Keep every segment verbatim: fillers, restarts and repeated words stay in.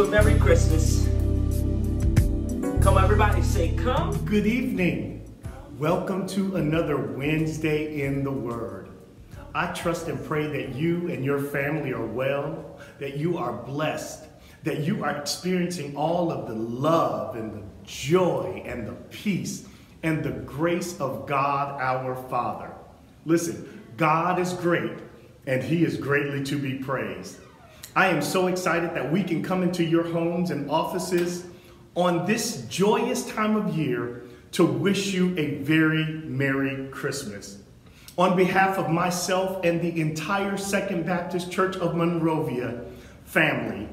you a Merry Christmas. Come on, everybody, say come. Good evening. Welcome to another Wednesday in the Word. I trust and pray that you and your family are well, that you are blessed, that you are experiencing all of the love and the joy and the peace and the grace of God our Father. Listen, God is great and He is greatly to be praised. I am so excited that we can come into your homes and offices on this joyous time of year to wish you a very Merry Christmas. On behalf of myself and the entire Second Baptist Church of Monrovia family,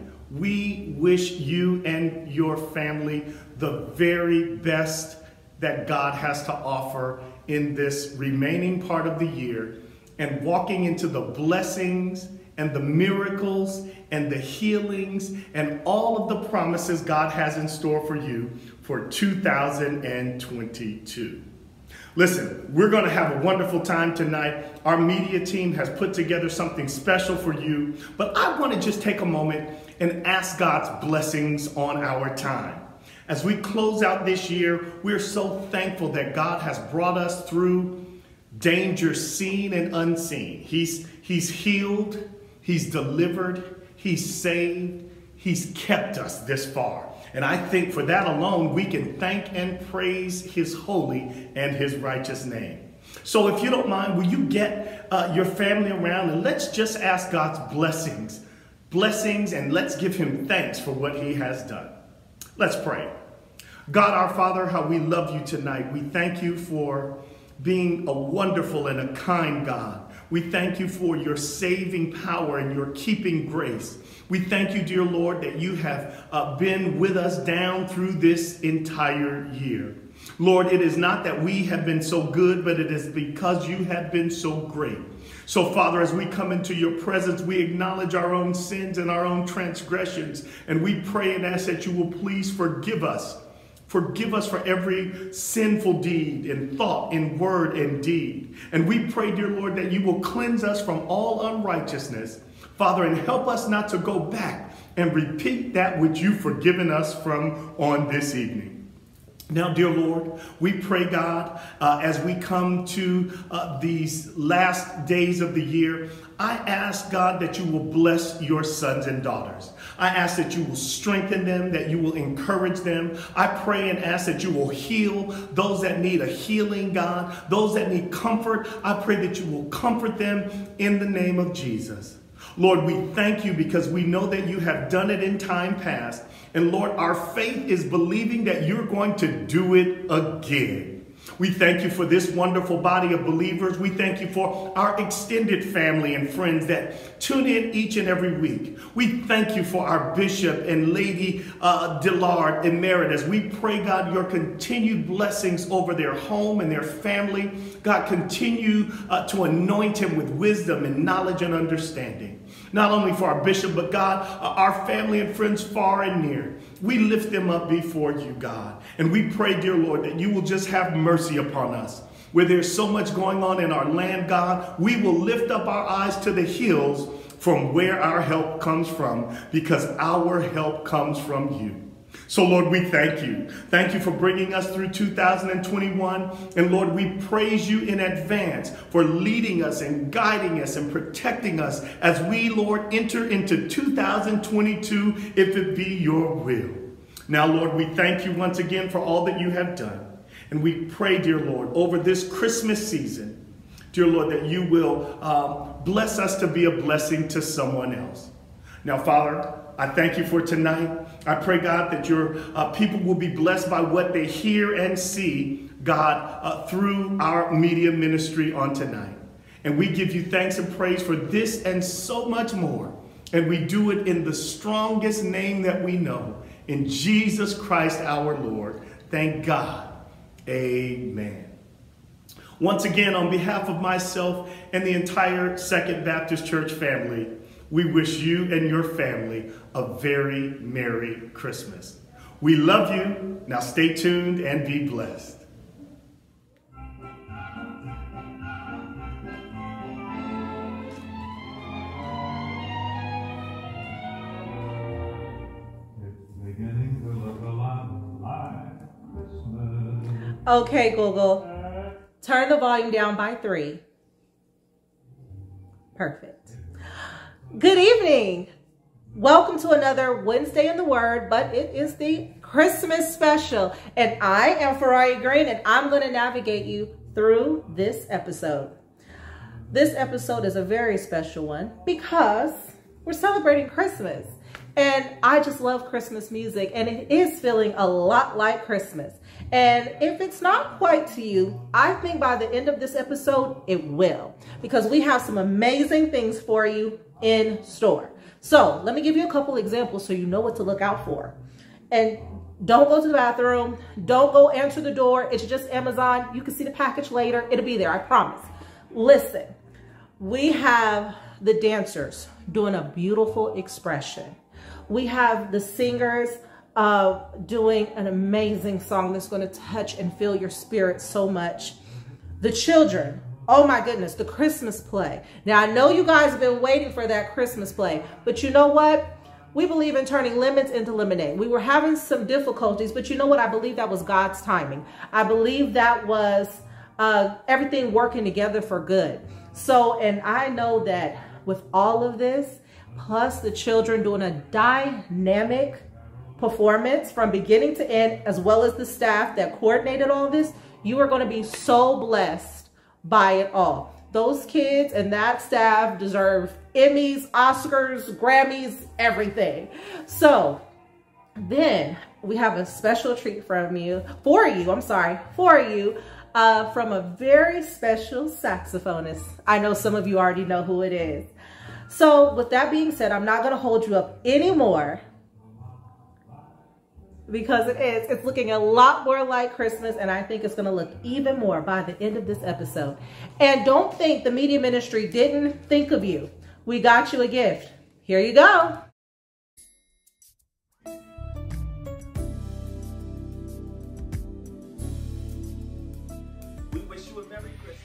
we wish you and your family the very best that God has to offer in this remaining part of the year, and walking into the blessings and the miracles and the healings and all of the promises God has in store for you for two thousand twenty-two. Listen, we're going to have a wonderful time tonight. Our media team has put together something special for you, but I want to just take a moment and ask God's blessings on our time. As we close out this year, we're so thankful that God has brought us through danger seen and unseen. He's, he's healed, He's delivered, He's saved, He's kept us this far. And I think for that alone, we can thank and praise His holy and His righteous name. So if you don't mind, will you get uh, your family around and let's just ask God's blessings, blessings, and let's give Him thanks for what He has done. Let's pray. God, our Father, how we love you tonight. We thank you for being a wonderful and a kind God. We thank you for your saving power and your keeping grace. We thank you, dear Lord, that you have uh, been with us down through this entire year. Lord, it is not that we have been so good, but it is because you have been so great. So, Father, as we come into your presence, we acknowledge our own sins and our own transgressions, and we pray and ask that you will please forgive us. Forgive us for every sinful deed in thought, in word, and deed. And we pray, dear Lord, that you will cleanse us from all unrighteousness, Father, and help us not to go back and repeat that which you've forgiven us from on this evening. Now, dear Lord, we pray, God, uh, as we come to uh, these last days of the year, I ask, God, that you will bless your sons and daughters. I ask that you will strengthen them, that you will encourage them. I pray and ask that you will heal those that need a healing, God. Those that need comfort, I pray that you will comfort them in the name of Jesus. Lord, we thank you because we know that you have done it in time past. And Lord, our faith is believing that you're going to do it again. We thank you for this wonderful body of believers. We thank you for our extended family and friends that tune in each and every week. We thank you for our Bishop and Lady uh, Dillard Emeritus. We pray, God, your continued blessings over their home and their family. God, continue uh, to anoint him with wisdom and knowledge and understanding. Not only for our bishop, but God, uh, our family and friends far and near. We lift them up before you, God. And we pray, dear Lord, that you will just have mercy upon us. Where there's so much going on in our land, God, we will lift up our eyes to the hills from where our help comes from, because our help comes from you. So, Lord, we thank you. Thank you for bringing us through two thousand twenty-one. And, Lord, we praise you in advance for leading us and guiding us and protecting us as we, Lord, enter into two thousand twenty-two, if it be your will. Now, Lord, we thank you once again for all that you have done. And we pray, dear Lord, over this Christmas season, dear Lord, that you will um, bless us to be a blessing to someone else. Now, Father, I thank you for tonight. I pray, God, that your uh, people will be blessed by what they hear and see, God, uh, through our media ministry on tonight. And we give you thanks and praise for this and so much more. And we do it in the strongest name that we know, in Jesus Christ our Lord. Thank God. Amen. Once again, on behalf of myself and the entire Second Baptist Church family, we wish you and your family a very Merry Christmas. We love you. Now stay tuned and be blessed. Okay, Google, turn the volume down by three. Perfect. Good evening. Welcome to another Wednesday in the Word, but it is the Christmas special. And I am Faria Green, and I'm going to navigate you through this episode. This episode is a very special one because we're celebrating Christmas. And I just love Christmas music, and it is feeling a lot like Christmas. And if it's not quite to you, I think by the end of this episode, it will, because we have some amazing things for you in store. So let me give you a couple examples so you know what to look out for. And don't go to the bathroom. Don't go answer the door. It's just Amazon. You can see the package later. It'll be there, I promise. Listen, we have the dancers doing a beautiful expression. We have the singers uh, doing an amazing song that's going to touch and fill your spirit so much. The children, oh my goodness, the Christmas play. Now, I know you guys have been waiting for that Christmas play, but you know what? We believe in turning lemons into lemonade. We were having some difficulties, but you know what? I believe that was God's timing. I believe that was uh, everything working together for good. So, and I know that with all of this, plus the children doing a dynamic performance from beginning to end, as well as the staff that coordinated all this, you are going to be so blessed by it all. Those kids and that staff deserve Emmys, Oscars, Grammys, everything. So then we have a special treat from you, for you, I'm sorry, for you, uh, from a very special saxophonist. I know some of you already know who it is. So with that being said, I'm not going to hold you up anymore, because it is. It's looking a lot more like Christmas, and I think it's going to look even more by the end of this episode. And don't think the media ministry didn't think of you. We got you a gift. Here you go. We wish you a Merry Christmas.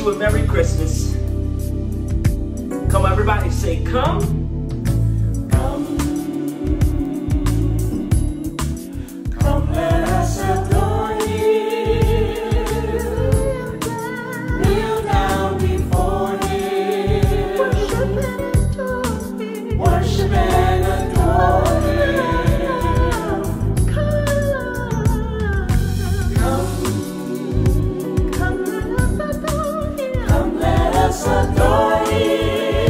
you a Merry Christmas. Come on, everybody, say come. Come. Come, let us adore Him. Kneel down before Him. Worship and adore Him. Come. Come, let us adore Him.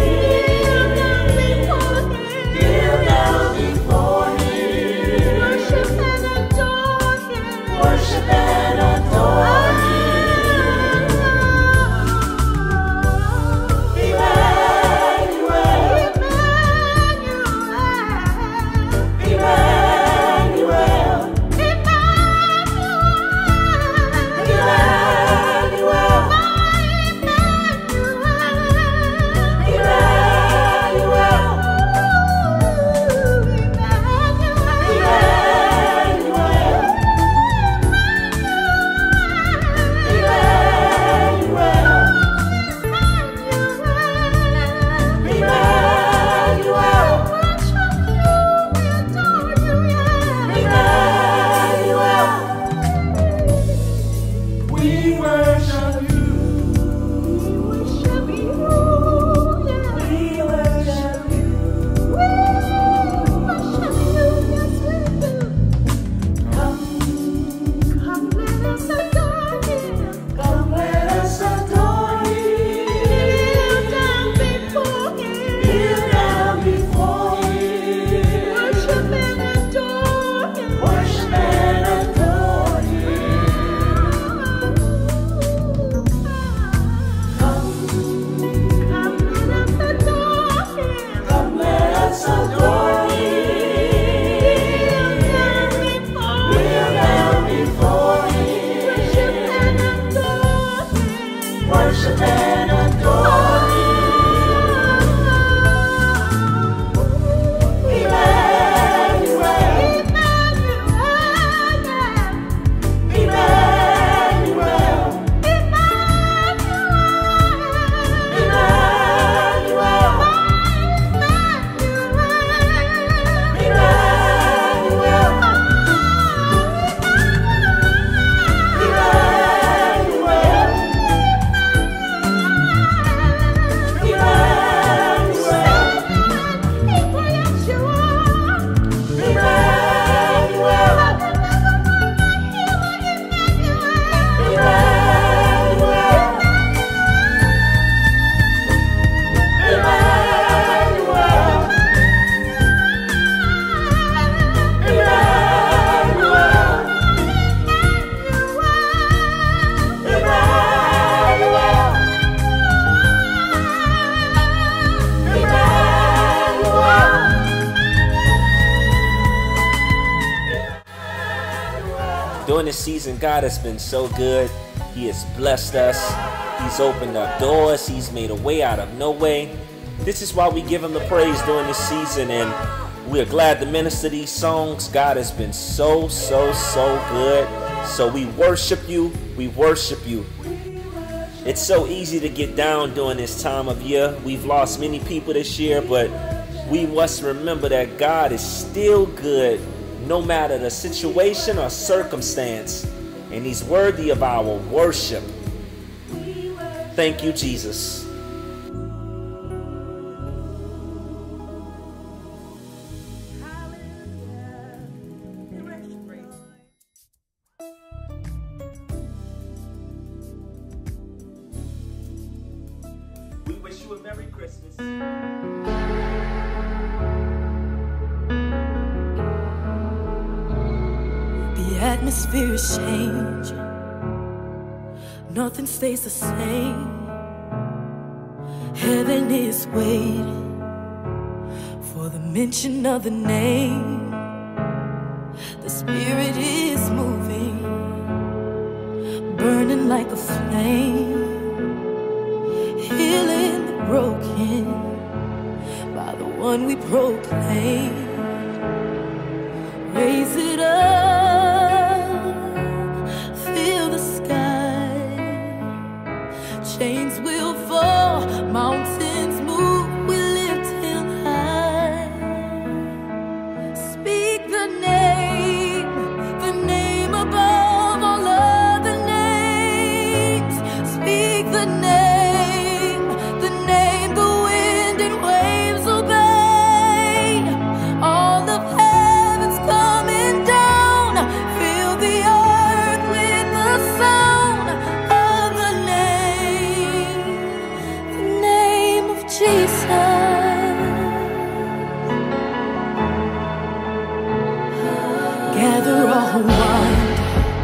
Kneel down before Him. Worship and adore Him. Worship and adore Him. Emmanuel. Emmanuel. Worship and adore Him. Emmanuel. Emmanuel. During this season, God has been so good. He has blessed us. He's opened up doors. He's made a way out of no way. This is why we give Him the praise during this season, and we are glad to minister these songs. God has been so, so, so good. So we worship You. We worship You. It's so easy to get down during this time of year. We've lost many people this year, but we must remember that God is still good, no matter the situation or circumstance, and He's worthy of our worship. Thank You, Jesus. We wish you a Merry Christmas. The atmosphere is changing. Nothing stays the same. Heaven is waiting for the mention of the name. The Spirit is moving, burning like a flame, healing the broken by the one we proclaim. Raise it up, feel the sky, chains Jesus. Gather all wild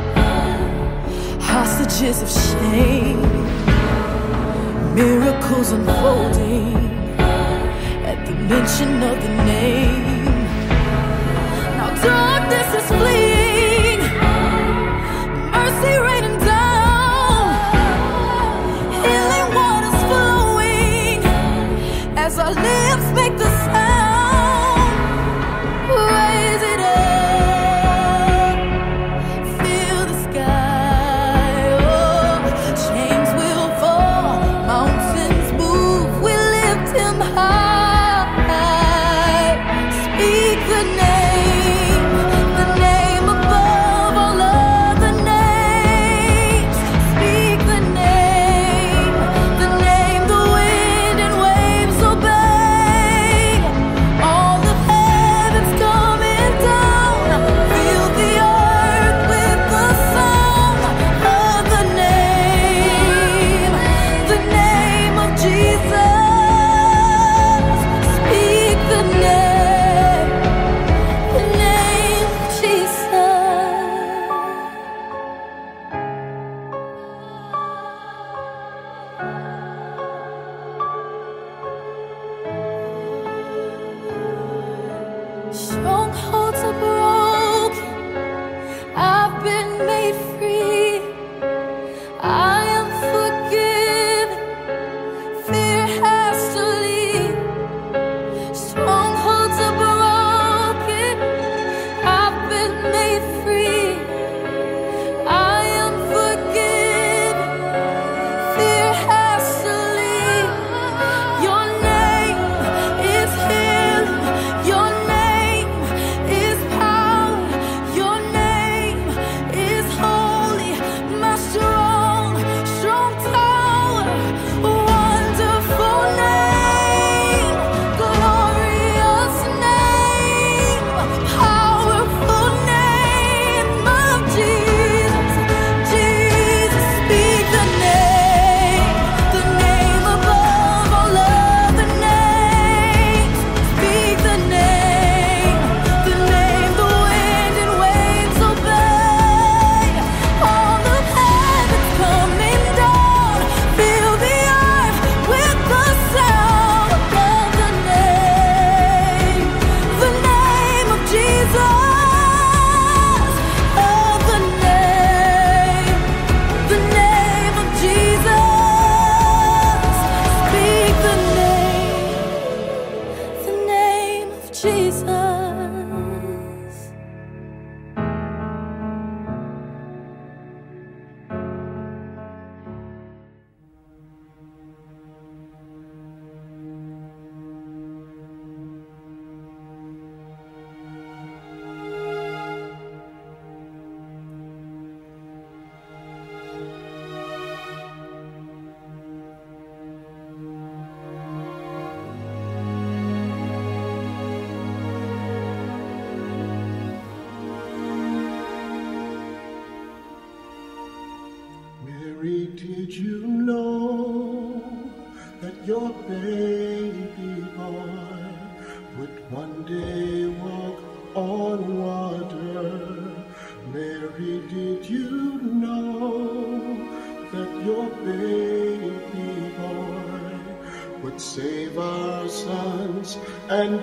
hostages of shame, miracles unfolding at the mention of the name. Now darkness is fleeing, mercy raining down, healing waters flowing as our lips make the sound. Raise it up. Strongholds are broken, I've been made free, I am forgiven, fear has to leave. Strongholds are broken, I've been made free, I am forgiven, fear has to leave. Your name is healing, your name Did you know that your baby boy would one day walk on water? Mary, did you know that your baby boy would save our sons and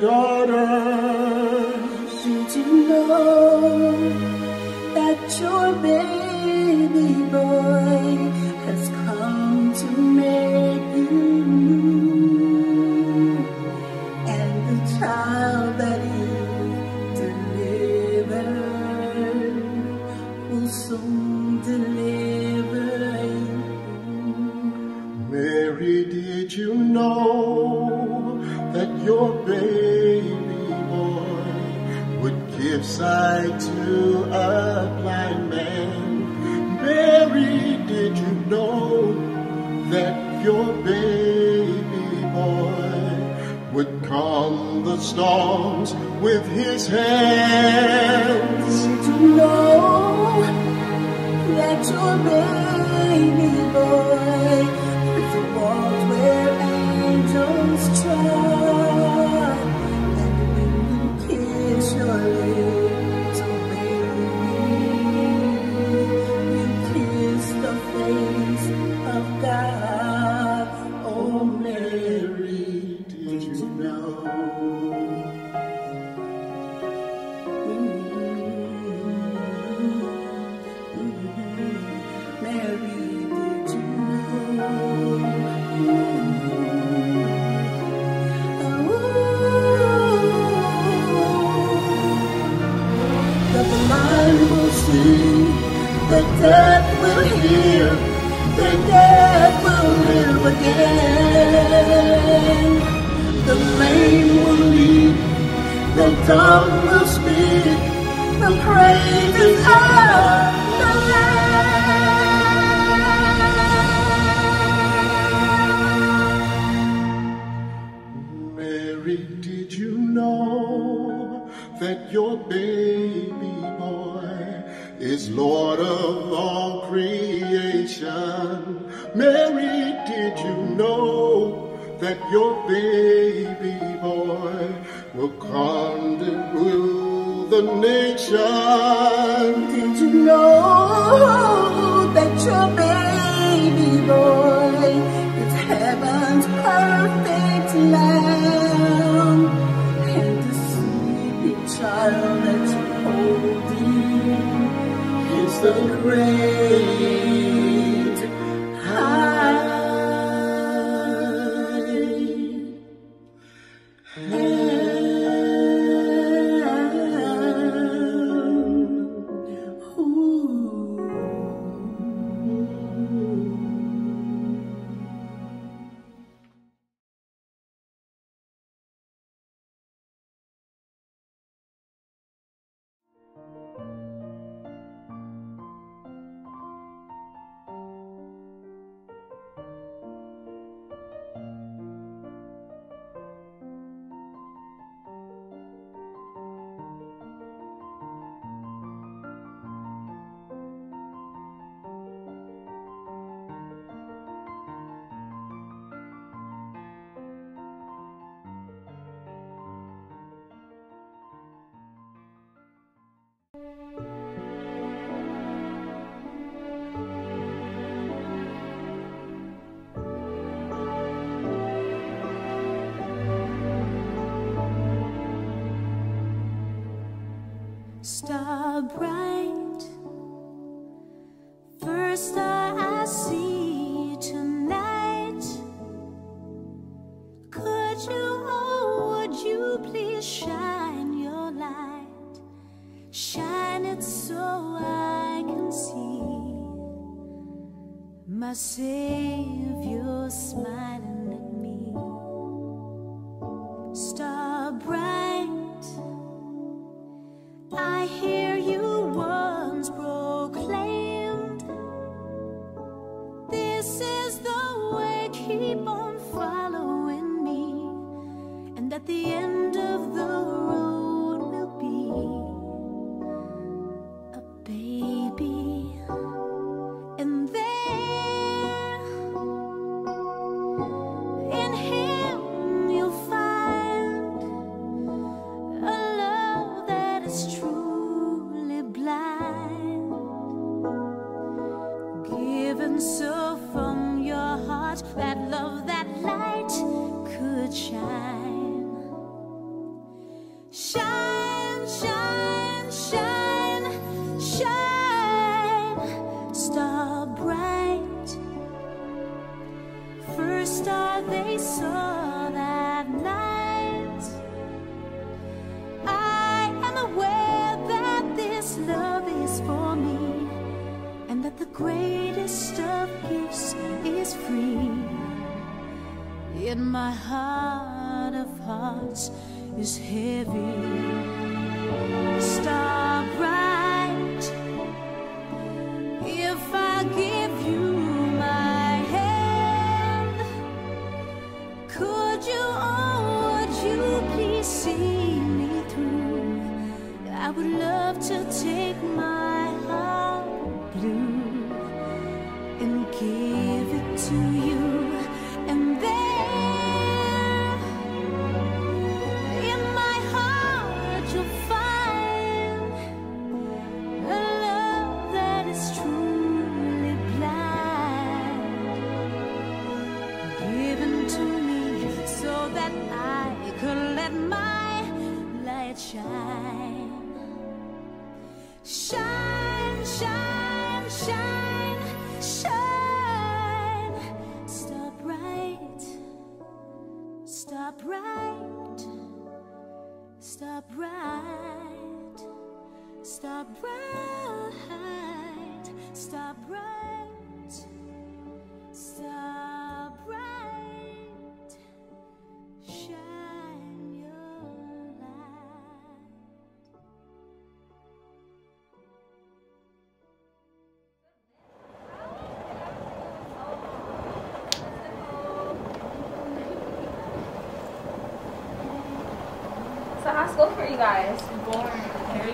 daughters? Did you know that your baby boy has come to make you new, and the child that you delivered will soon deliver you? Mary, did you know that your baby boy would give sight to a blind man? Mary, did you know that your baby boy would calm the storms with his hands? Did you know that your baby boy is the walls where angels angels try, and when you kiss your lips, oh baby, you kiss the face of God. Oh Mary, did you know? The dead will hear, the dead will live again. The lame will leap, the dumb will speak, the praises of the Lamb. Mary, did you know that your baby boy is Lord of all creation? Mary, did you know that your baby boy will come to rule the nation? Did you know that your baby boy is heaven's perfect lamb? And the sleeping child that you hold dear is the great I am. Star bright, first star I see tonight. Could you, oh, would you please shine your light? Shine it so I can see my Savior smiling at me. Star bright, I hear you once proclaimed, this is the way, keep on following me, and at the end of the road will be a baby, and there in him you'll find a love that is truly blind, given so from your heart that love, that light could shine. Shine, shine, shine, shine, star bright, first star they saw that night. I am aware that this love is for me, and that the greatest of gifts is free. In my heart of hearts is heavy. Star bright, if I give you my hand, could you, oh, would you please see me through? I would love to take my heart blue and give it to you, and then that I could let my light shine. Shine, shine, shine, shine. Stop right, stop right, stop right, stop right, stop right, stop right. Shine your light. So how's school for you guys? Boring. Very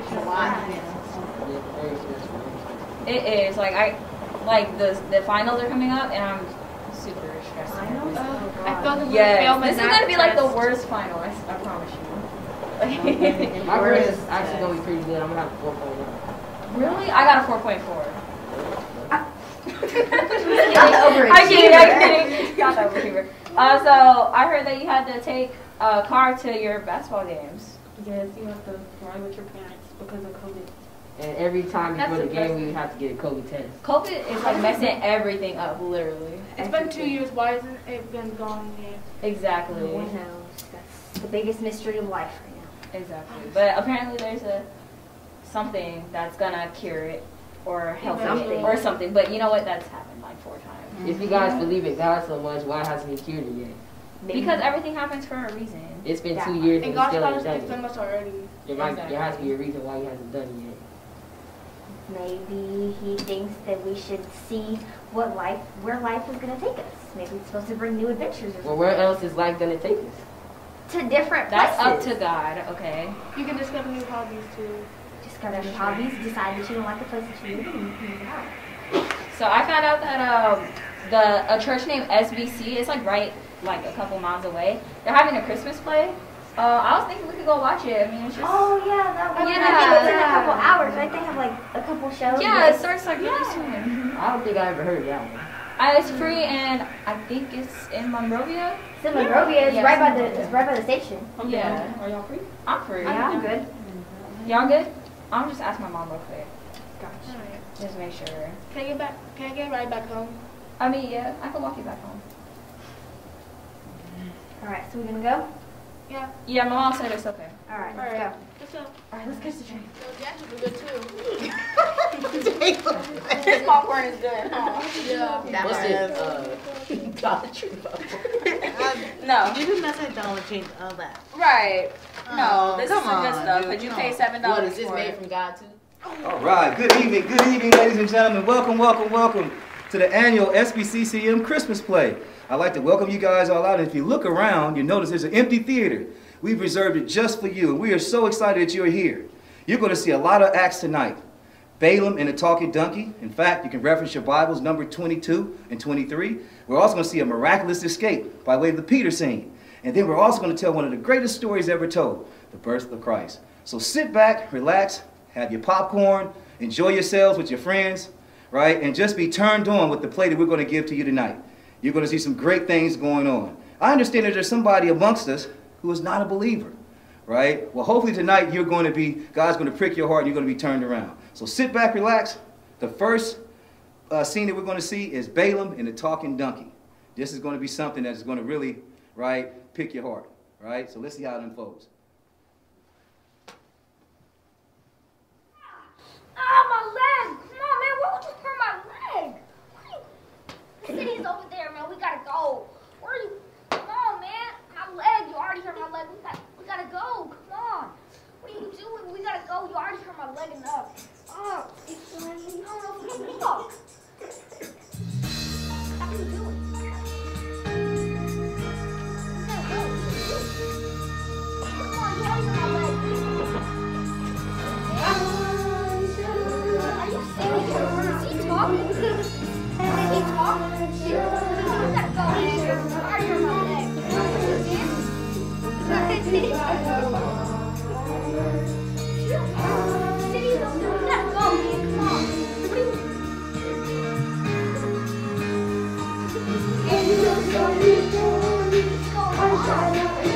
It is like I, like the the finals are coming up, and I'm super stressed. Finals? Oh, I feel like yes, this is gonna be like the worst final. I, I promise you. My grade is actually gonna be pretty good. I'm gonna have a four point one. Really? I got a four point four. Overachiever. I'm kidding. I'm kidding. Got that overachiever. Uh, so I heard that you had to take a car to your basketball games. Yes, you have to ride with your parents because of COVID. And every time That's before the game, impressive. we have to get a COVID test. COVID is like messing everything up, literally. It's been two years. Why hasn't it been gone yet? Exactly. No one knows. That's the biggest mystery of life right now. Exactly. But apparently there's a something that's gonna cure it or help Something. it or something. But you know what? That's happened like four times. If you guys believe in God so much, why hasn't He cured it yet? Because everything happens for a reason. It's been Yeah. two years And and God's still got ain't us done so it. much already. There, might, Exactly. there has to be a reason why He hasn't done it yet. Maybe he thinks that we should see what life, where life is going to take us. Maybe it's supposed to bring new adventures or Well, where else is life gonna take us? something. To different That's up places. to God, okay? You can discover new hobbies too. Discover new hobbies, decide that you don't like the place that you live in, and move out. So I found out that um the a church named S B C is like right like a couple miles away. They're having a Christmas play. Uh, I was thinking we could go watch it. I mean, it's just Oh, yeah, that one. Yeah. I think it's in a couple hours, right? They have like a couple shows. yeah, it starts like really soon. I don't think I ever heard that one. Uh, it's free and I think it's in Monrovia. It's in Monrovia. It's Yeah, right by it's the. in It's right by the station. Yeah. Are y'all free? I'm free. Yeah, I'm good. Y'all good? I'm just ask my mom real quick. Gotcha. Alright. Just make sure. Can I get back? Can I get right back home? I mean, yeah, I can walk you back home. All right, so we're gonna go. Yeah. Yeah, my mom said it's okay. All right, let's Alright. go. What's up? All right, let's catch the train. So Jack will be good too. His popcorn is good, huh? Yeah. What's it? Uh, Dollar Tree No. You did not say Dollar Tree, all that. Right. Oh, No, this is come the good on, stuff. dude, But you no. pay seven dollars. What is this for made it. from God too? All right, good evening, good evening, ladies and gentlemen. Welcome, welcome, welcome to the annual S B C C M Christmas Play. I'd like to welcome you guys all out. And if you look around, you notice there's an empty theater. We've reserved it just for you, and we are so excited that you're here. You're going to see a lot of acts tonight. Balaam and the Talking Donkey. In fact, you can reference your Bibles, number twenty-two and twenty-three. We're also going to see a miraculous escape by way of the Peter scene. And then we're also going to tell one of the greatest stories ever told, the birth of Christ. So sit back, relax, have your popcorn, enjoy yourselves with your friends, right? And just be turned on with the play that we're going to give to you tonight. You're going to see some great things going on. I understand that there's somebody amongst us who is not a believer, right? Well, hopefully tonight you're going to be, God's going to prick your heart and you're going to be turned around. So sit back, relax. The first uh, scene that we're going to see is Balaam and the Talking Donkey. This is going to be something that is going to really, right, pick your heart, right? So let's see how it unfolds. Ah, my leg! Come on, man. Why would you hurt my leg? The city's over there, man. We gotta go. Where are you? Come on, man. My leg. You already hurt my leg. We got. We gotta go. Come on. What are you doing? We gotta go. You already hurt my leg enough. Oh, it's no, no, no. What are you doing? We gotta go. Come on, you already hurt my leg. Are you serious? Is he talking? Is he talking? We gotta go. Already hurt my leg. City's over there. We gotta go, man. Come on. What are you... What's going on?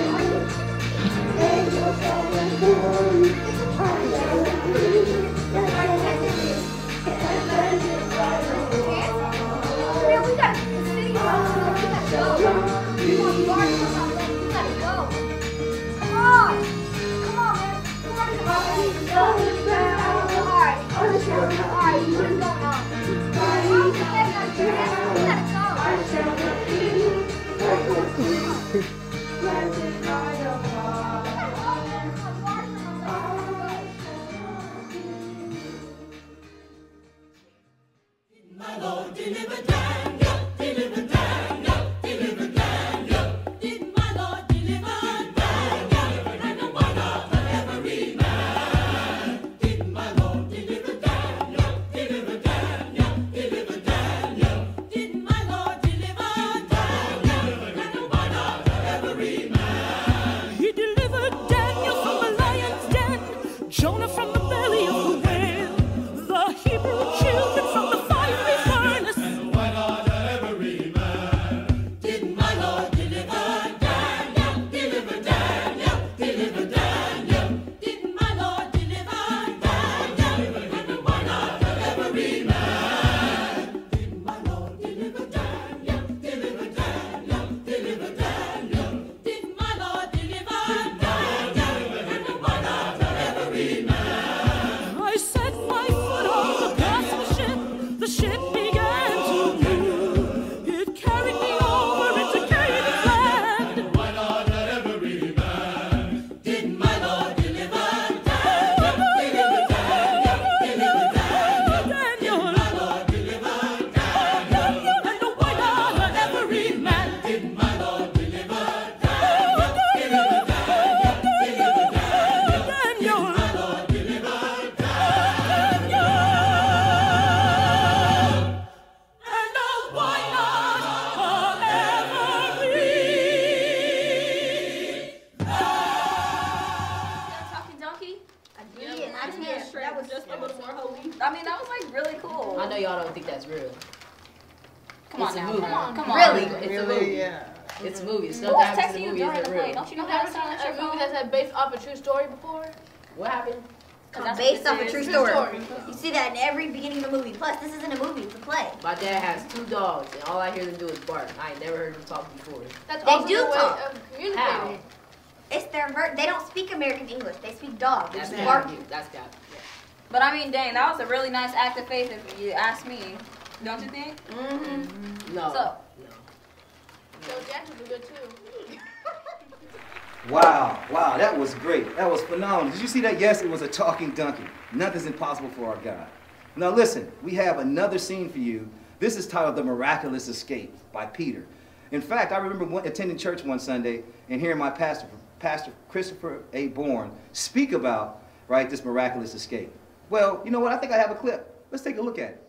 I mean, that was like really cool. I know y'all don't think that's real. Come it's on a now, movie. come on, come on. Really? It's It's a a movie. movie. Yeah. It's a movie. Who Stuff was that happens texting in you the movie during the isn't play? real. Don't you know You how never to sound seen a movie that's like based off a true story before? What happened? That's Based what off a this true is. story. story. You see that in every beginning of the movie. Plus, this isn't a movie; it's a play. My dad has two dogs, and all I hear them do is bark. I ain't never heard them talk before. That's They also do their way talk. of communicating. How? It's their ver- they don't speak American English. They speak dog. They That's just got bark. you. That's got you. But I mean, dang, that was a really nice act of faith if you ask me. Don't you think? Mm-hmm. No. So, Joe Jackson was good too. Wow, wow, that was great. That was phenomenal. Did you see that? Yes, it was a talking donkey. Nothing's impossible for our God. Now listen, we have another scene for you. This is titled The Miraculous Escape by Peter. In fact, I remember one, attending church one Sunday and hearing my pastor, Pastor Christopher A. Bourne, speak about, right, this miraculous escape. Well, you know what? I think I have a clip. Let's take a look at it.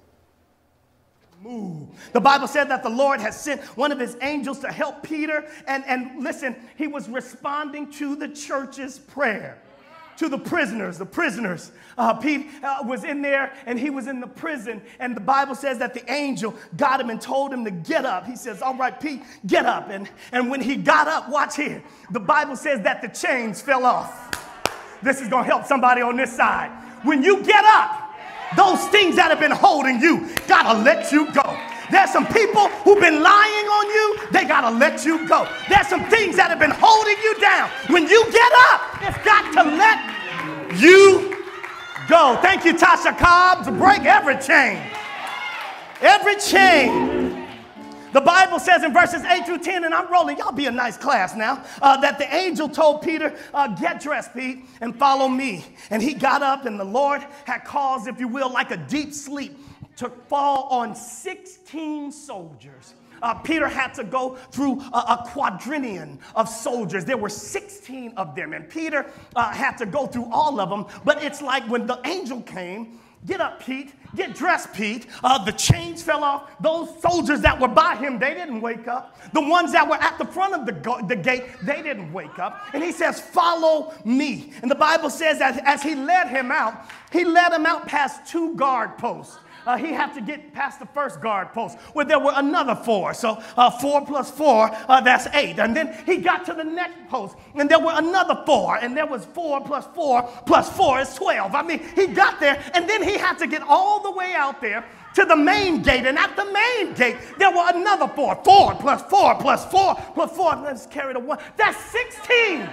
Move. The Bible said that the Lord has sent one of his angels to help Peter. And, and listen, he was responding to the church's prayer. To the prisoners, the prisoners. Uh, Pete uh, was in there and he was in the prison. And the Bible says that the angel got him and told him to get up. He says, all right, Pete, get up. And, and when he got up, watch here. The Bible says that the chains fell off. This is going to help somebody on this side. When you get up, those things that have been holding you gotta let you go. There's some people who've been lying on you, they gotta let you go. There's some things that have been holding you down. When you get up, it's got to let you go. Thank you, Tasha Cobb, to break every chain. Every chain. The Bible says in verses eight through ten, and I'm rolling, y'all be a nice class now, uh, that the angel told Peter, uh, get dressed, Pete, and follow me. And he got up, and the Lord had caused, if you will, like a deep sleep to fall on sixteen soldiers. Uh, Peter had to go through a, a quadrillion of soldiers. There were sixteen of them, and Peter uh, had to go through all of them. But it's like when the angel came, get up, Pete. Get dressed, Pete. Uh, the chains fell off. Those soldiers that were by him, they didn't wake up. The ones that were at the front of the, go- the gate, they didn't wake up. And he says, follow me. And the Bible says that as he led him out, he led him out past two guard posts. Uh, he had to get past the first guard post where there were another four. So uh, four plus four, uh, that's eight. And then he got to the next post and there were another four. And there was four plus four plus four is twelve. I mean, he got there and then he had to get all the way out there to the main gate. And at the main gate, there were another four. Four plus four plus four plus four. Let's carry the one. That's sixteen.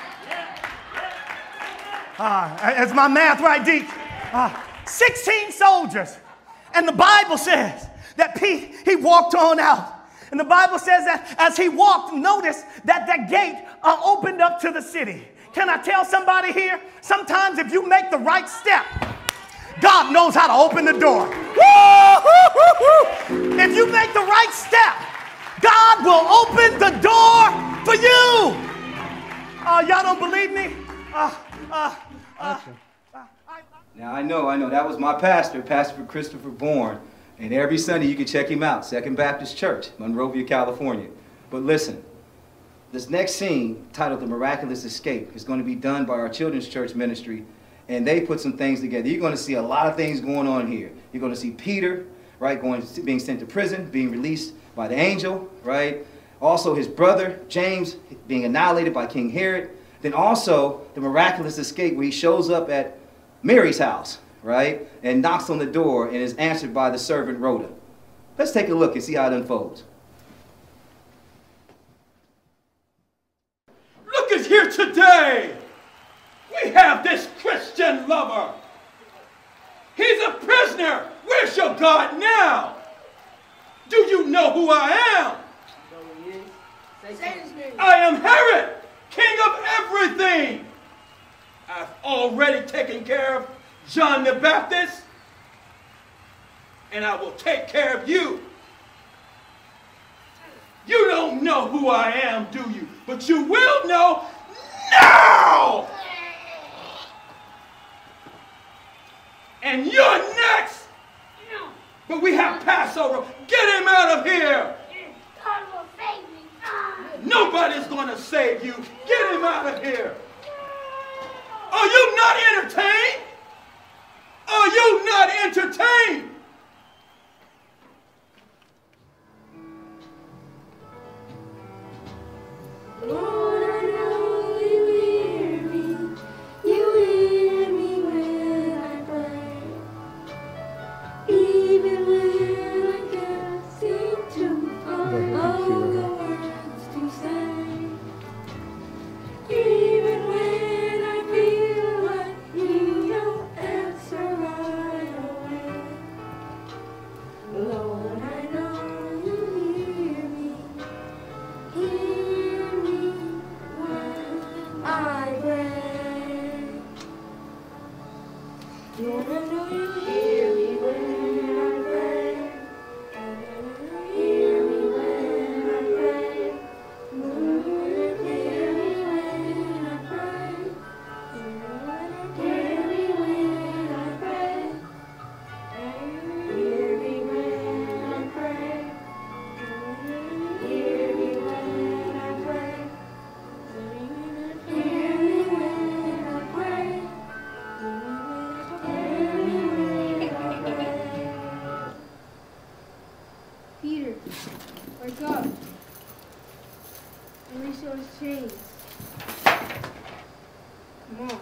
Uh, is my math right, Deke? Uh, sixteen soldiers. And the Bible says that Pete, he walked on out. And the Bible says that as he walked, notice that the gate uh, opened up to the city. Can I tell somebody here? Sometimes if you make the right step, God knows how to open the door. Woo-hoo-hoo-hoo. If you make the right step, God will open the door for you. Uh, y'all don't believe me? Uh, uh, uh, Now, I know, I know, that was my pastor, Pastor Christopher Bourne. And every Sunday you can check him out, Second Baptist Church, Monrovia, California. But listen, this next scene, titled The Miraculous Escape, is going to be done by our children's church ministry. And they put some things together. You're going to see a lot of things going on here. You're going to see Peter, right, going being sent to prison, being released by the angel, right? Also his brother, James, being annihilated by King Herod. Then also the miraculous escape where he shows up at Mary's house, right? And knocks on the door and is answered by the servant Rhoda. Let's take a look and see how it unfolds. Look who's here today. We have this Christian lover. He's a prisoner. Where's your God now? Do you know who I am? I am Herod, king of everything. I've already taken care of John the Baptist, and I will take care of you. You don't know who I am, do you? But you will know now! And you're next! But we have Passover. Get him out of here! God will save me. Nobody's going to save you. Get him out of here. Are you not entertained? Are you not entertained? Lord, I know you hear me. You hear me when I pray. Even when I can't seem to find all the words to say. Even when I feel like you don't answer right away. Lord, I know you hear me. Hear me when I pray. Lord, I know you hear me when I pray. Hear me when I pray. Lord, hear me when I pray. Hear me when I pray. Hear me when I pray. Hear me when I pray. Hear me when I pray. Hear me when I pray. Peter, wake up. Release those chains. Come on.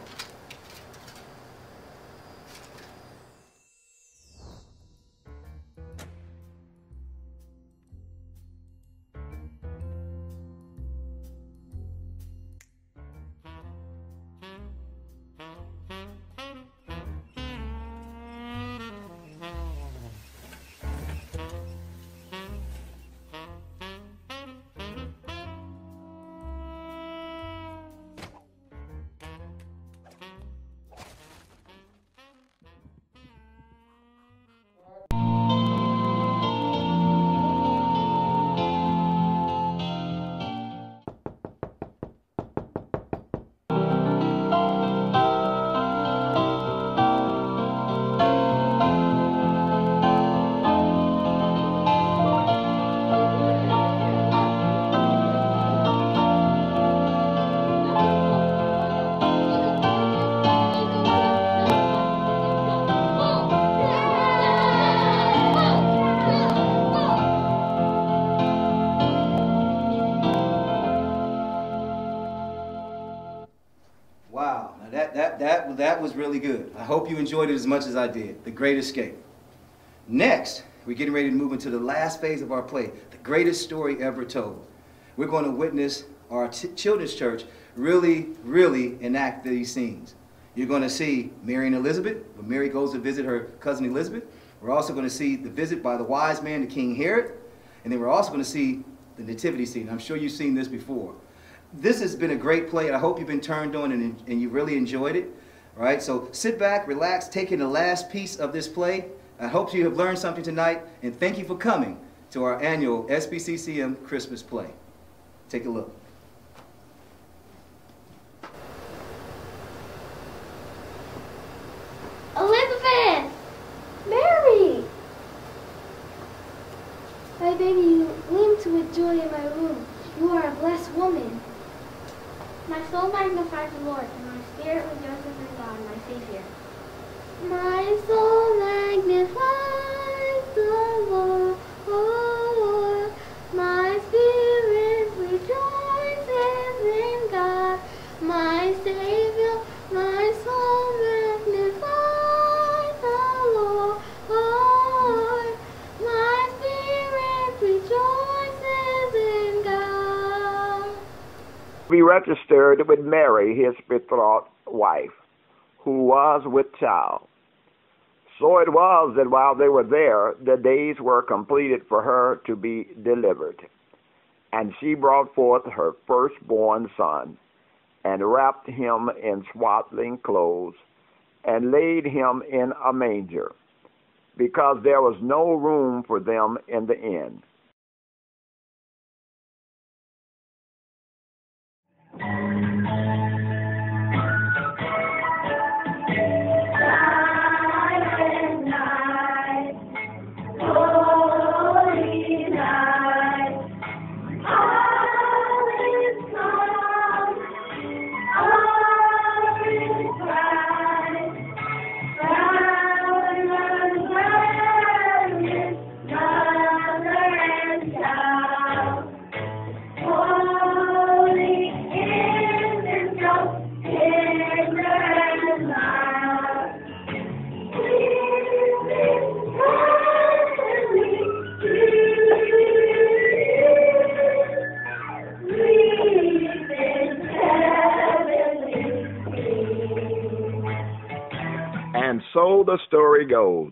Wow, now that, that, that, that was really good. I hope you enjoyed it as much as I did. The Great Escape. Next, we're getting ready to move into the last phase of our play, the greatest story ever told. We're going to witness our t children's church really, really enact these scenes. You're going to see Mary and Elizabeth, when Mary goes to visit her cousin Elizabeth. We're also going to see the visit by the wise man to King Herod. And then we're also going to see the nativity scene. I'm sure you've seen this before. This has been a great play, and I hope you've been turned on and, and you really enjoyed it. All right, so sit back, relax, take in the last piece of this play. I hope you have learned something tonight, and thank you for coming to our annual S B C C M Christmas play. Take a look. Elizabeth! Mary! My baby, you gleam to with joy in my room. You are a blessed woman. My soul magnifies the Lord, and my spirit rejoices in God, my Savior. My soul magnifies the Lord, oh Lord. My spirit rejoices in God, my Savior. My soul magnifies the Lord, oh Lord. My spirit rejoices in God. We registered with Mary, his betrothed wife, who was with child. So it was that while they were there, the days were completed for her to be delivered. And she brought forth her firstborn son, and wrapped him in swaddling clothes, and laid him in a manger, because there was no room for them in the inn. And so the story goes.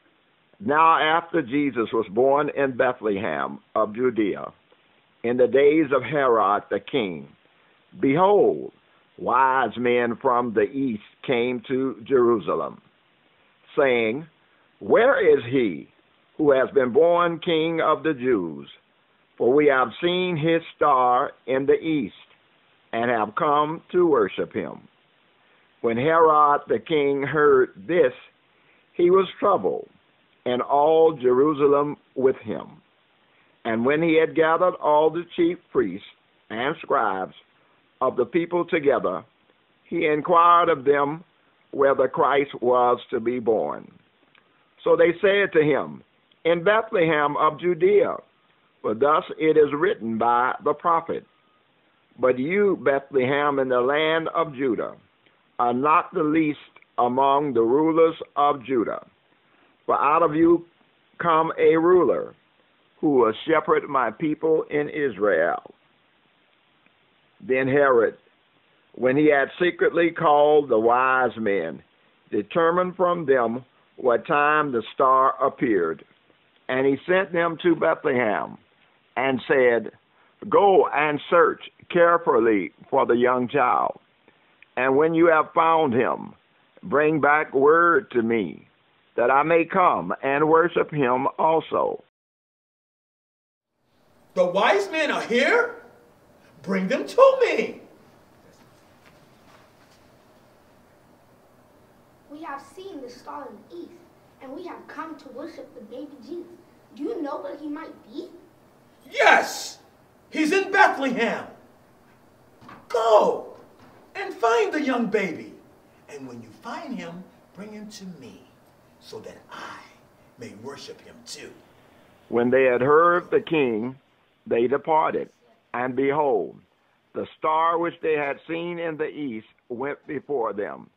Now after Jesus was born in Bethlehem of Judea, in the days of Herod the king, behold, wise men from the east came to Jerusalem, saying, Where is he who has been born King of the Jews? For we have seen his star in the east, and have come to worship him. When Herod the king heard this, he was troubled, and all Jerusalem with him. And when he had gathered all the chief priests and scribes of the people together, he inquired of them where the Christ was to be born. So they said to him, In Bethlehem of Judea, for thus it is written by the prophet, But you, Bethlehem, in the land of Judah, are not the least among the rulers of Judah. For out of you come a ruler who will shepherd my people in Israel. Then Herod, when he had secretly called the wise men, determined from them what time the star appeared. And he sent them to Bethlehem and said, Go and search carefully for the young child. And when you have found him, bring back word to me, that I may come and worship him also. The wise men are here? Bring them to me. We have seen the star in the east, and we have come to worship the baby Jesus. Do you know where he might be? Yes! He's in Bethlehem. Go and find the young baby. And when you find him, bring him to me, so that I may worship him too. When they had heard the king, they departed. And behold, the star which they had seen in the east went before them.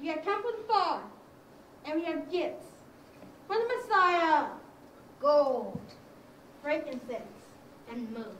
We have come from far, and we have gifts. For the Messiah, gold, frankincense, and myrrh.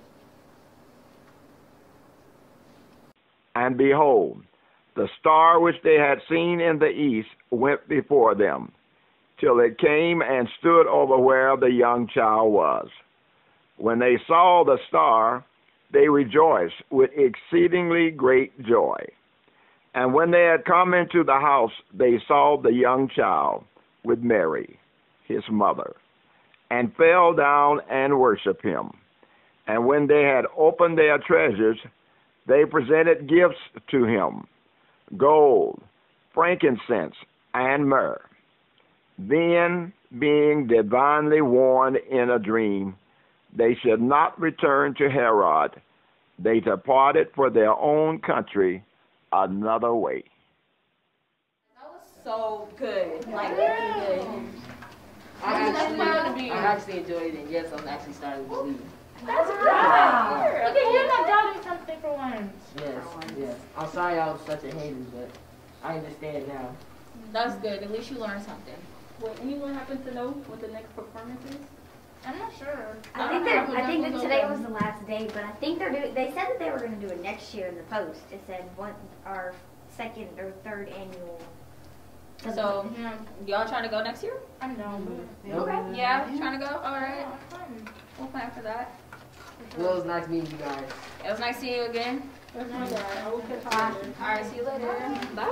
And behold, the star which they had seen in the east went before them, till it came and stood over where the young child was. When they saw the star, they rejoiced with exceedingly great joy. And when they had come into the house, they saw the young child with Mary, his mother, and fell down and worshipped him. And when they had opened their treasures, they presented gifts to him, gold, frankincense, and myrrh. Then, being divinely warned in a dream, they should not return to Herod, they departed for their own country another way. That was so good. Like, really good. I actually, I actually enjoyed it. Yes, I'm actually starting to believe. That's good. Yeah. Look at you not doubting something for once. Yes, yes. I'm sorry I was such a hater, but I understand now. That's good. At least you learned something. Will anyone happen to know what the next performance is? I'm not sure. I think that I think that today was the last day, but I think they're doing. They said that they were going to do it next year in the post. It said one our second or third annual. So, y'all trying to go next year? I know. Okay. Yeah, trying to go? All right. We'll plan for that. Well, it was nice meeting you guys. It was nice seeing you again. All right, see you later. Bye.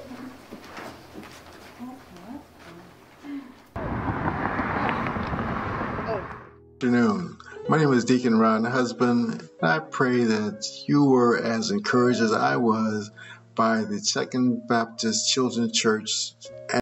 Good afternoon. My name is Deacon Ron Husband, and I pray that you were as encouraged as I was by the Second Baptist Children's Church and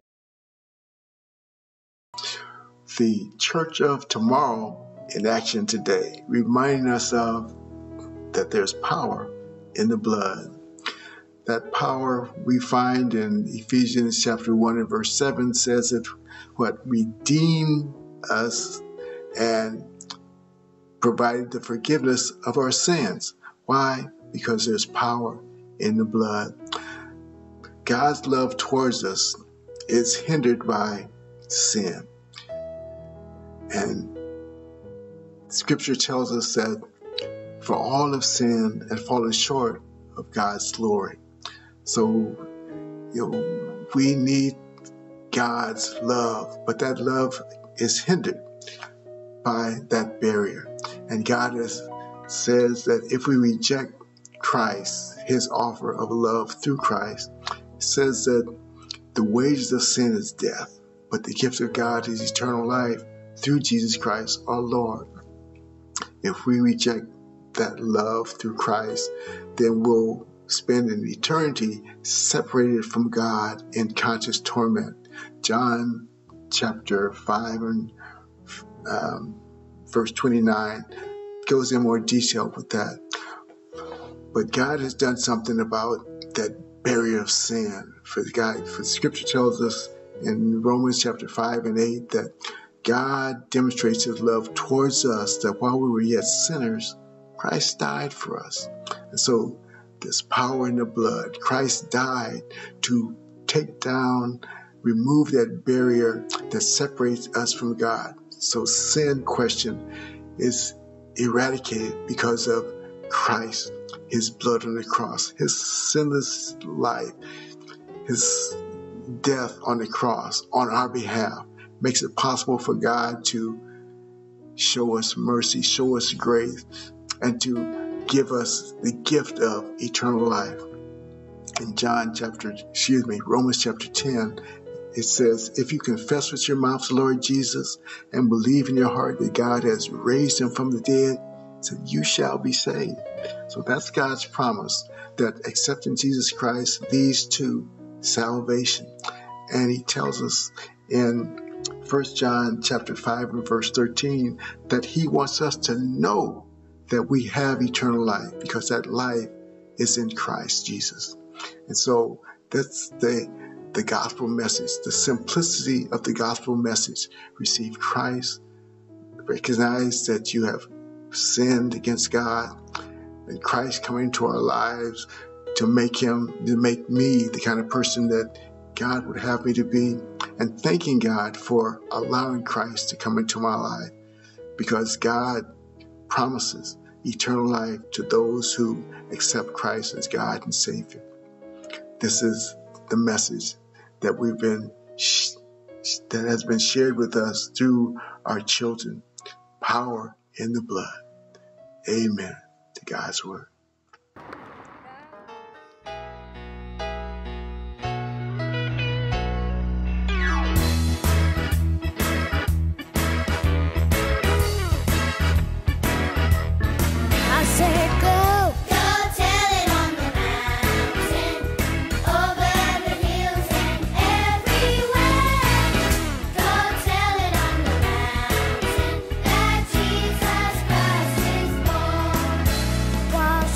the Church of Tomorrow in action today, reminding us of that there's power in the blood. That power we find in Ephesians chapter one and verse seven says it what redeemed us and provided the forgiveness of our sins. Why? Because there's power in the blood. God's love towards us is hindered by sin. And Scripture tells us that for all have sinned and fallen short of God's glory. So, you know, we need God's love, but that love is hindered by that barrier. And God is, says that if we reject Christ, his offer of love through Christ, it says that the wages of sin is death, but the gift of God is eternal life through Jesus Christ our Lord. If we reject that love through Christ, then we'll spend an eternity separated from God in conscious torment. John chapter five and um, verse twenty-nine goes in more detail with that. But God has done something about that barrier of sin. For God, for Scripture tells us in Romans chapter five and eight that God demonstrates his love towards us, that while we were yet sinners, Christ died for us. And so there's power in the blood. Christ died to take down, remove that barrier that separates us from God. So sin question is eradicated because of Christ, his blood on the cross, his sinless life, his death on the cross on our behalf makes it possible for God to show us mercy, show us grace, and to give us the gift of eternal life. In John chapter, excuse me, Romans chapter ten, it says, if you confess with your mouth the Lord Jesus and believe in your heart that God has raised him from the dead, so you shall be saved. So that's God's promise, that accepting Jesus Christ leads to salvation. And he tells us in First John chapter five and verse thirteen that he wants us to know that we have eternal life, because that life is in Christ Jesus. And so that's the the gospel message, the simplicity of the gospel message. Receive Christ, recognize that you have sinned against God, and Christ coming into our lives to make him, to make me the kind of person that God would have me to be, and thanking God for allowing Christ to come into my life, because God promises eternal life to those who accept Christ as God and Savior. This is the message that we've been that has been shared with us through our children. Power in the blood. Amen to God's word. I said go, go tell it on the mountain, over the hills and everywhere. Go tell it on the mountain that Jesus Christ is born. While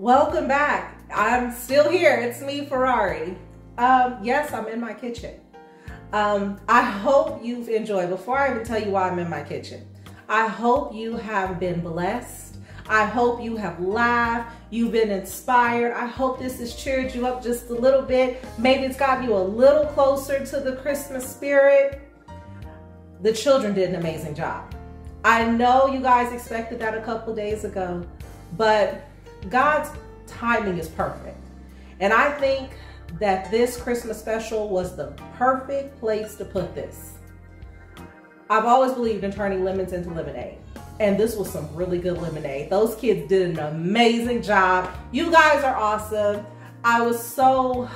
Welcome back. I'm still here. It's me, Ferrari. Um, yes, I'm in my kitchen. Um, I hope you've enjoyed. Before I even tell you why I'm in my kitchen, I hope you have been blessed. I hope you have laughed. You've been inspired. I hope this has cheered you up just a little bit. Maybe it's gotten you a little closer to the Christmas spirit. The children did an amazing job. I know you guys expected that a couple days ago, but God's timing is perfect. And I think that this Christmas special was the perfect place to put this. I've always believed in turning lemons into lemonade, and this was some really good lemonade. Those kids did an amazing job. You guys are awesome. I was so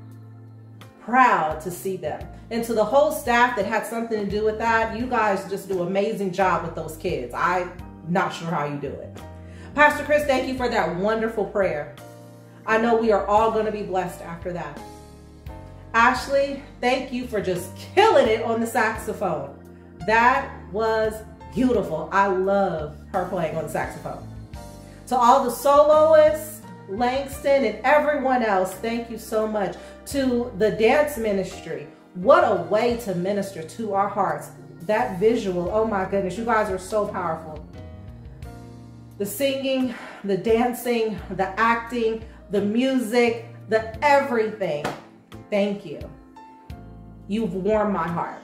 proud to see them. And to the whole staff that had something to do with that, you guys just do an amazing job with those kids. I'm not sure how you do it. Pastor Chris, thank you for that wonderful prayer. I know we are all going to be blessed after that. Ashley, thank you for just killing it on the saxophone. That was beautiful. I love her playing on the saxophone. To all the soloists, Langston, and everyone else, thank you so much. To the dance ministry, what a way to minister to our hearts. That visual, oh my goodness, you guys are so powerful. The singing, the dancing, the acting, the music, the everything. Thank you. You've warmed my heart.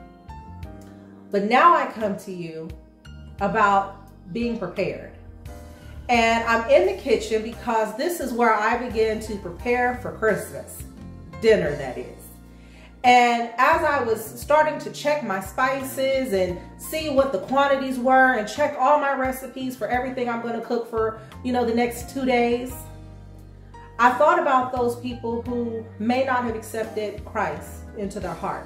But now I come to you about being prepared. And I'm in the kitchen because this is where I begin to prepare for Christmas. Dinner, that is. And as I was starting to check my spices and see what the quantities were and check all my recipes for everything I'm going to cook for, you know, the next two days, I thought about those people who may not have accepted Christ into their heart.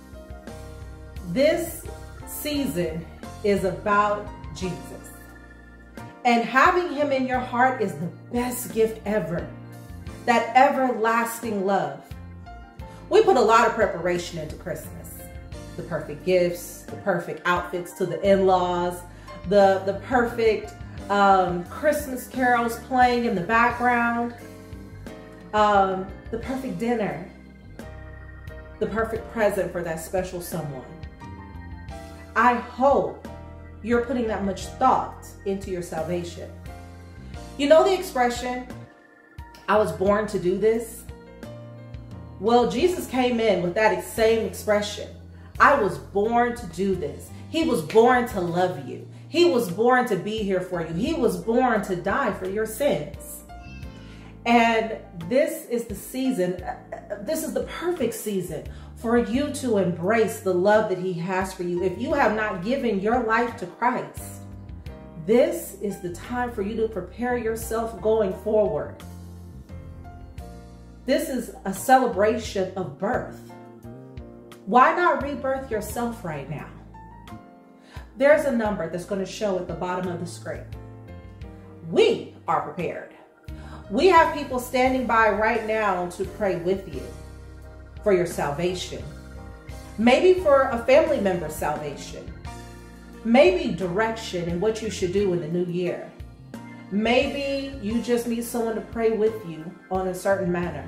This season is about Jesus. And having him in your heart is the best gift ever. That everlasting love. We put a lot of preparation into Christmas. The perfect gifts, the perfect outfits to the in-laws, the, the perfect um, Christmas carols playing in the background, um, the perfect dinner, the perfect present for that special someone. I hope you're putting that much thought into your salvation. You know the expression, I was born to do this? Well, Jesus came in with that same expression. I was born to do this. He was born to love you. He was born to be here for you. He was born to die for your sins. And this is the season, this is the perfect season for you to embrace the love that he has for you. If you have not given your life to Christ, this is the time for you to prepare yourself going forward. This is a celebration of birth. Why not rebirth yourself right now? There's a number that's going to show at the bottom of the screen. We are prepared. We have people standing by right now to pray with you for your salvation. Maybe for a family member's salvation. Maybe direction in what you should do in the new year. Maybe you just need someone to pray with you on a certain matter.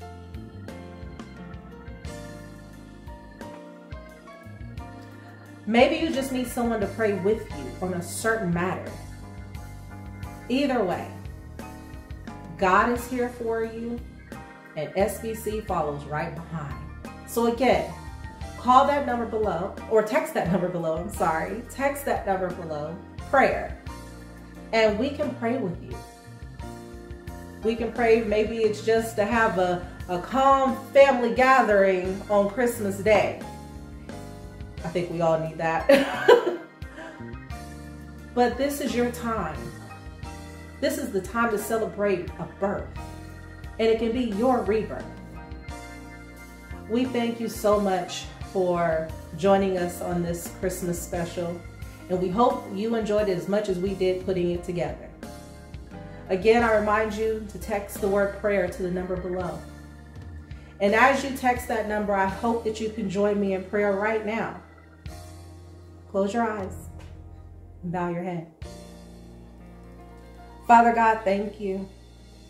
Maybe you just need someone to pray with you on a certain matter. Either way, God is here for you and S B C follows right behind. So again, call that number below or text that number below, I'm sorry. Text that number below, prayer. And we can pray with you. We can pray, maybe it's just to have a, a calm family gathering on Christmas Day. I think we all need that. But this is your time. This is the time to celebrate a birth. And it can be your rebirth. We thank you so much for joining us on this Christmas special. And we hope you enjoyed it as much as we did putting it together. Again, I remind you to text the word prayer to the number below. And as you text that number, I hope that you can join me in prayer right now. Close your eyes and bow your head. Father God, thank you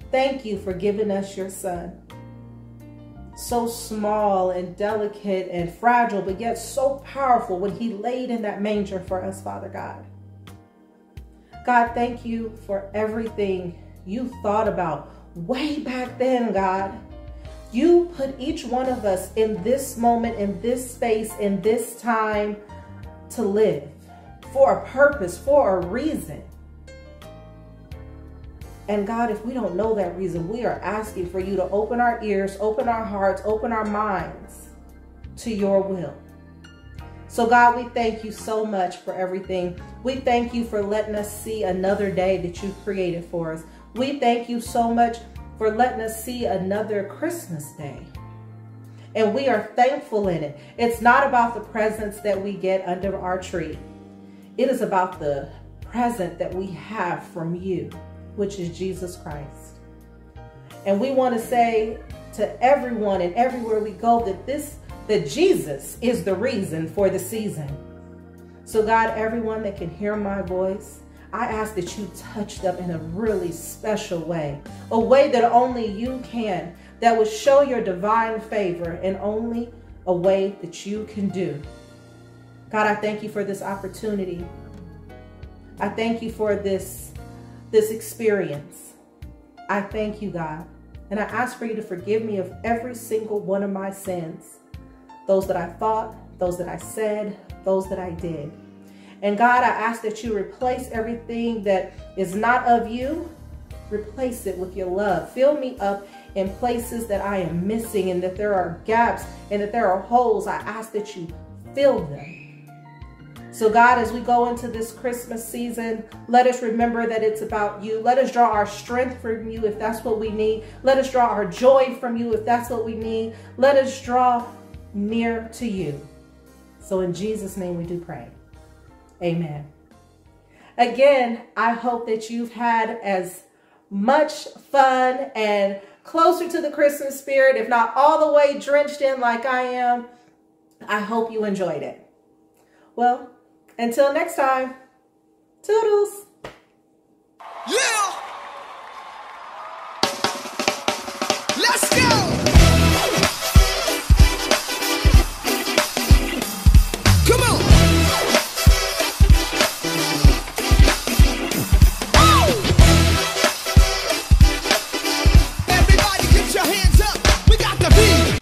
Thank you for giving us your son. So small and delicate and fragile, but yet so powerful when he laid in that manger for us, Father God. God, thank you for everything you thought about way back then, God. You put each one of us in this moment, in this space, in this time to live for a purpose, for a reason. And God, if we don't know that reason, we are asking for you to open our ears, open our hearts, open our minds to your will. So God, we thank you so much for everything. We thank you for letting us see another day that you created for us. We thank you so much for letting us see another Christmas day. And we are thankful in it. It's not about the presents that we get under our tree. It is about the present that we have from you, which is Jesus Christ. And we want to say to everyone and everywhere we go that this, that Jesus is the reason for the season. So God, everyone that can hear my voice, I ask that you touch them in a really special way, a way that only you can, that would show your divine favor in only a way that you can do. God, I thank you for this opportunity. I thank you for this, this experience. I thank you, God. And I ask for you to forgive me of every single one of my sins. Those that I thought, those that I said, those that I did. And God, I ask that you replace everything that is not of you. Replace it with your love. Fill me up in places that I am missing and that there are gaps and that there are holes. I ask that you fill them. So God, as we go into this Christmas season, let us remember that it's about you. Let us draw our strength from you if that's what we need. Let us draw our joy from you if that's what we need. Let us draw near to you. So in Jesus' name we do pray. Amen. Again, I hope that you've had as much fun and closer to the Christmas spirit, if not all the way drenched in like I am. I hope you enjoyed it. Well, until next time, toodles. Yeah! Let's go! Come on! Oh! Everybody get your hands up. We got the beat.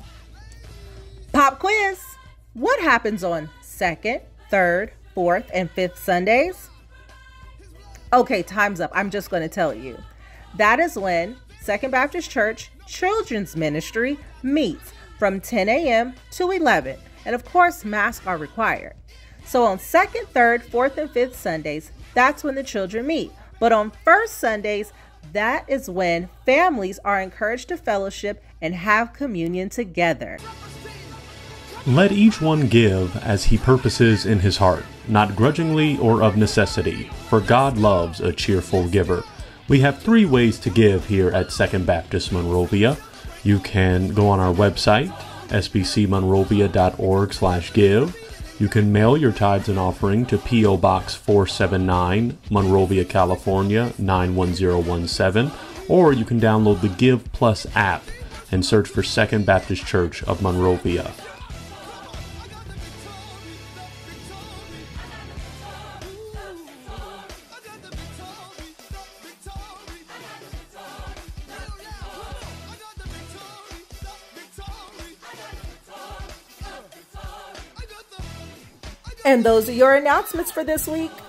Pop quiz. What happens on second, third, fourth, and fifth Sundays? Okay, time's up. I'm just going to tell you. That is when Second Baptist Church Children's Ministry meets from ten a m to eleven. And of course, masks are required. So on second, third, fourth, and fifth Sundays, that's when the children meet. But on first Sundays, that is when families are encouraged to fellowship and have communion together. Let each one give as he purposes in his heart, not grudgingly or of necessity, for God loves a cheerful giver. We have three ways to give here at Second Baptist Monrovia. You can go on our website, s b c monrovia dot org slash give. You can mail your tithes and offering to P O Box four seven nine, Monrovia, California nine one zero one seven, or you can download the Give Plus app and search for Second Baptist Church of Monrovia. And those are your announcements for this week.